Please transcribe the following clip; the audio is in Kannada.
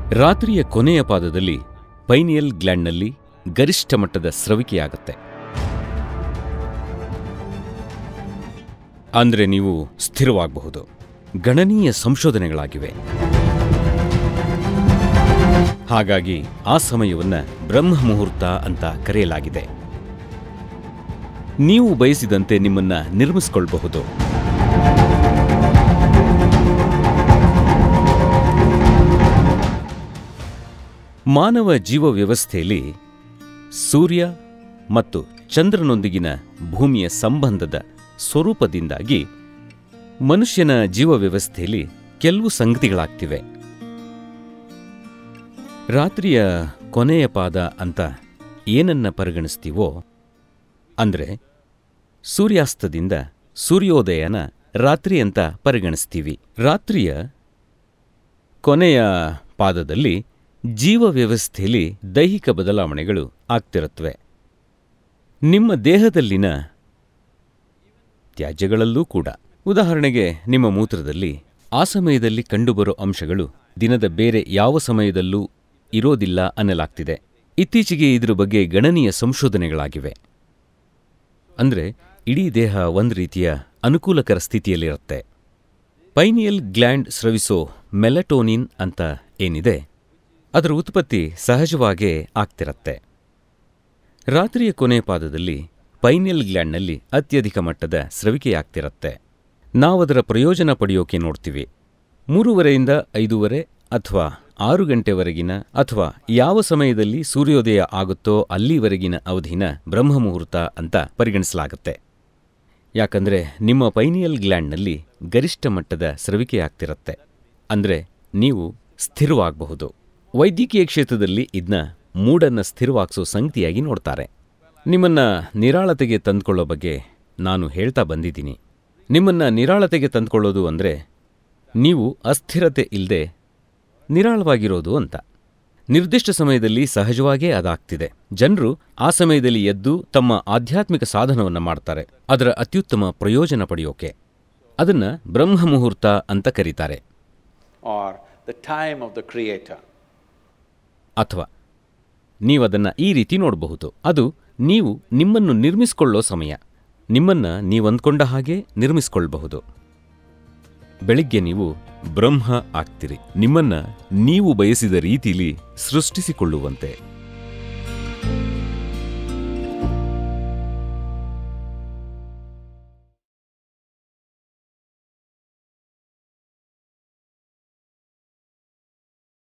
ರಾತ್ರಿಯ ಕೊನೆಯ ಪಾದದಲ್ಲಿ ಪೈನಿಯಲ್ ಗ್ಲ್ಯಾಂಡ್ನಲ್ಲಿ ಗರಿಷ್ಠ ಮಟ್ಟದ ಸ್ರವಿಕೆಯಾಗುತ್ತೆ. ಅಂದ್ರೆ ನೀವು ಸ್ಥಿರವಾಗಬಹುದು. ಗಣನೀಯ ಸಂಶೋಧನೆಗಳಾಗಿವೆ. ಹಾಗಾಗಿ ಆ ಸಮಯವನ್ನು ಬ್ರಹ್ಮ ಮುಹೂರ್ತ ಅಂತ ಕರೆಯಲಾಗಿದೆ. ನೀವು ಬಯಸಿದಂತೆ ನಿಮ್ಮನ್ನ ನಿರ್ಮಿಸಿಕೊಳ್ಳಬಹುದು. ಮಾನವ ಜೀವ ವ್ಯವಸ್ಥೆಯಲ್ಲಿ ಸೂರ್ಯ ಮತ್ತು ಚಂದ್ರನೊಂದಿಗಿನ ಭೂಮಿಯ ಸಂಬಂಧದ ಸ್ವರೂಪದಿಂದಾಗಿ ಮನುಷ್ಯನ ಜೀವ ವ್ಯವಸ್ಥೆಯಲ್ಲಿ ಕೆಲವು ಸಂಗತಿಗಳಾಗ್ತಿವೆ. ರಾತ್ರಿಯ ಕೊನೆಯ ಪಾದ ಅಂತ ಏನನ್ನ ಪರಿಗಣಿಸ್ತೀವೋ ಅಂದ್ರೆ ಸೂರ್ಯಾಸ್ತದಿಂದ ಸೂರ್ಯೋದಯನ ರಾತ್ರಿ ಅಂತ ಪರಿಗಣಿಸ್ತೀವಿ. ರಾತ್ರಿಯ ಕೊನೆಯ ಪಾದದಲ್ಲಿ ಜೀವ ವ್ಯವಸ್ಥೆಯಲ್ಲಿ ದೈಹಿಕ ಬದಲಾವಣೆಗಳು ಆಗ್ತಿರುತ್ತವೆ. ನಿಮ್ಮ ದೇಹದಲ್ಲಿನ ತ್ಯಾಜ್ಯಗಳಲ್ಲೂ ಕೂಡ. ಉದಾಹರಣೆಗೆ ನಿಮ್ಮ ಮೂತ್ರದಲ್ಲಿ ಆ ಸಮಯದಲ್ಲಿ ಕಂಡುಬರೋ ಅಂಶಗಳು ದಿನದ ಬೇರೆ ಯಾವ ಸಮಯದಲ್ಲೂ ಇರೋದಿಲ್ಲ ಅನ್ನಲಾಗ್ತಿದೆ. ಇತ್ತೀಚೆಗೆ ಇದ್ರ ಬಗ್ಗೆ ಗಣನೀಯ ಸಂಶೋಧನೆಗಳಾಗಿವೆ. ಅಂದ್ರೆ ಇಡೀ ದೇಹ ಒಂದು ರೀತಿಯ ಅನುಕೂಲಕರ ಸ್ಥಿತಿಯಲ್ಲಿರುತ್ತೆ. ಪೈನಿಯಲ್ ಗ್ಲ್ಯಾಂಡ್ ಸ್ರವಿಸೋ ಮೆಲಟೋನಿನ್ ಅಂತ ಏನಿದೆ, ಅದರ ಉತ್ಪತ್ತಿ ಸಹಜವಾಗೇ ಆಗ್ತಿರತ್ತೆ. ರಾತ್ರಿಯ ಕೊನೆಯ ಪಾದದಲ್ಲಿ ಪೈನಿಯಲ್ ಗ್ಲ್ಯಾಂಡ್ನಲ್ಲಿ ಅತ್ಯಧಿಕ ಮಟ್ಟದ ಸ್ರವಿಕೆಯಾಗ್ತಿರತ್ತೆ. ನಾವದರ ಪ್ರಯೋಜನ ಪಡೆಯೋಕೆ ನೋಡ್ತೀವಿ. 3:30 5:30 ಅಥವಾ 6 ಗಂಟೆವರೆಗಿನ ಅಥವಾ ಯಾವ ಸಮಯದಲ್ಲಿ ಸೂರ್ಯೋದಯ ಆಗುತ್ತೋ ಅಲ್ಲಿವರೆಗಿನ ಅವಧಿನ ಬ್ರಹ್ಮಮುಹೂರ್ತ ಅಂತ ಪರಿಗಣಿಸಲಾಗುತ್ತೆ. ಯಾಕಂದ್ರೆ ನಿಮ್ಮ ಪೈನಿಯಲ್ ಗ್ಲ್ಯಾಂಡ್ನಲ್ಲಿ ಗರಿಷ್ಠ ಮಟ್ಟದ ಸ್ರವಿಕೆಯಾಗ್ತಿರತ್ತೆ. ಅಂದ್ರೆ ನೀವು ಸ್ಥಿರವಾಗಬಹುದು. ವೈದ್ಯಕೀಯ ಕ್ಷೇತ್ರದಲ್ಲಿ ಇದನ್ನ ಮೂಡನ್ನ ಸ್ಥಿರವಾಗಿಸೋ ಸಂಗತಿಯಾಗಿ ನೋಡ್ತಾರೆ. ನಿಮ್ಮನ್ನ ನಿರಾಳತೆಗೆ ತಂದ್ಕೊಳ್ಳೋ ಬಗ್ಗೆ ನಾನು ಹೇಳ್ತಾ ಬಂದಿದ್ದೀನಿ. ನಿಮ್ಮನ್ನ ನಿರಾಳತೆಗೆ ತಂದ್ಕೊಳ್ಳೋದು ಅಂದ್ರೆ ನೀವು ಅಸ್ಥಿರತೆ ಇಲ್ಲದೆ ನಿರಾಳವಾಗಿರೋದು ಅಂತ. ನಿರ್ದಿಷ್ಟ ಸಮಯದಲ್ಲಿ ಸಹಜವಾಗೇ ಅದಾಗ್ತಿದೆ. ಜನರು ಆ ಸಮಯದಲ್ಲಿ ಎದ್ದು ತಮ್ಮ ಆಧ್ಯಾತ್ಮಿಕ ಸಾಧನವನ್ನು ಮಾಡ್ತಾರೆ, ಅದರ ಅತ್ಯುತ್ತಮ ಪ್ರಯೋಜನ ಪಡೆಯೋಕೆ. ಅದನ್ನ ಬ್ರಹ್ಮ ಮುಹೂರ್ತ ಅಂತ ಕರೀತಾರೆ. ಅಥವಾ ನೀವದನ್ನ ಈ ರೀತಿ ನೋಡಬಹುದು. ಅದು ನೀವು ನಿಮ್ಮನ್ನು ನಿರ್ಮಿಸಿಕೊಳ್ಳೋ ಸಮಯ. ನಿಮ್ಮನ್ನ ನೀವಂದ್ಕೊಂಡ ಹಾಗೆ ನಿರ್ಮಿಸಿಕೊಳ್ಳಬಹುದು. ಬೆಳಿಗ್ಗೆ ನೀವು ಬ್ರಹ್ಮ ಆಗ್ತಿರಿ, ನಿಮ್ಮನ್ನ ನೀವು ಬಯಸಿದ ರೀತಿಲಿ ಸೃಷ್ಟಿಸಿಕೊಳ್ಳುವಂತೆ.